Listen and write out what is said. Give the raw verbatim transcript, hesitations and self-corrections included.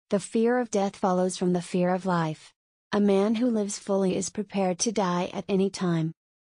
The fear of death follows from the fear of life. A man who lives fully is prepared to die at any time.